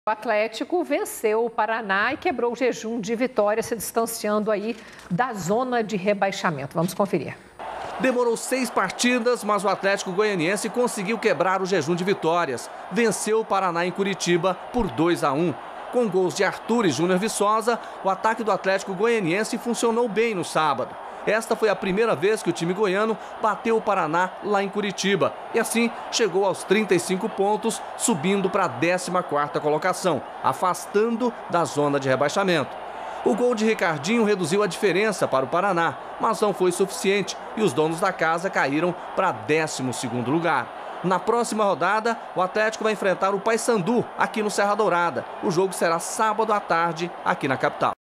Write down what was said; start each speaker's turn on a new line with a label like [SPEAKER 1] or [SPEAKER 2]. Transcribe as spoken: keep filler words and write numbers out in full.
[SPEAKER 1] O Atlético venceu o Paraná e quebrou o jejum de vitórias, se distanciando aí da zona de rebaixamento. Vamos conferir.
[SPEAKER 2] Demorou seis partidas, mas o Atlético Goianiense conseguiu quebrar o jejum de vitórias. Venceu o Paraná em Curitiba por dois a um. Com gols de Arthur e Júnior Viçosa, o ataque do Atlético Goianiense funcionou bem no sábado. Esta foi a primeira vez que o time goiano bateu o Paraná lá em Curitiba. E assim chegou aos trinta e cinco pontos, subindo para a décima quarta colocação, afastando da zona de rebaixamento. O gol de Ricardinho reduziu a diferença para o Paraná, mas não foi suficiente e os donos da casa caíram para décimo segundo lugar. Na próxima rodada, o Atlético vai enfrentar o Paysandu aqui no Serra Dourada. O jogo será sábado à tarde aqui na capital.